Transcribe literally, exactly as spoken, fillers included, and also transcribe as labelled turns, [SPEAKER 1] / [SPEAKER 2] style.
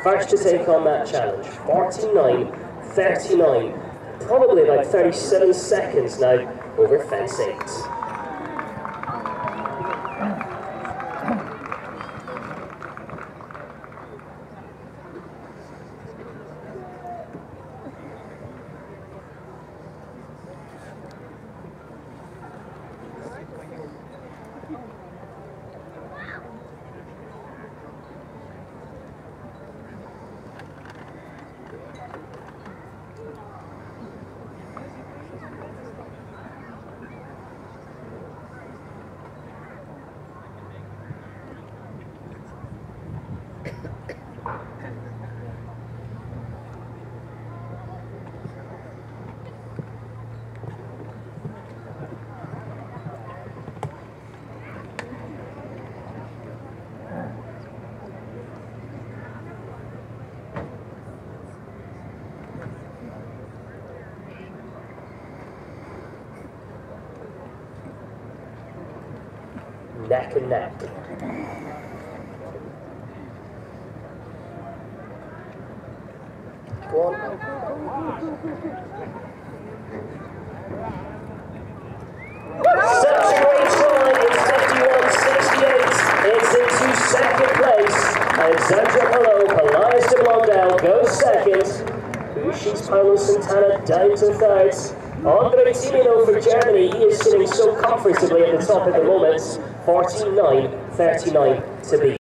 [SPEAKER 1] first to take on that challenge. forty-nine thirty-nine. Probably about thirty-seven seconds now over fence eight. Neck and neck. Go on. Such a great try. It's fifty-one sixty-eight. It's into second place. Alexandra Palou, Elias de Blondel goes second. Ushis Paulo Santana down to third. Andre Timino for Germany, he is sitting so comfortably at the top at the moment. forty-nine thirty-nine to beat.